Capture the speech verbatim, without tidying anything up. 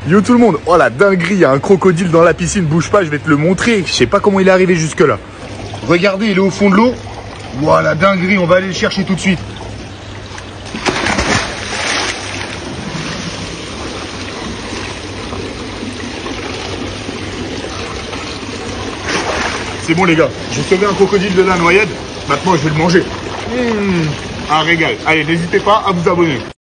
Yo tout le monde, oh la dinguerie, il y a un crocodile dans la piscine, bouge pas, je vais te le montrer. Je sais pas comment il est arrivé jusque là. Regardez, il est au fond de l'eau. Voilà, dinguerie, on va aller le chercher tout de suite. C'est bon les gars, j'ai sauvé un crocodile de la noyade. Maintenant je vais le manger. Mmh, un régal. Allez, n'hésitez pas à vous abonner.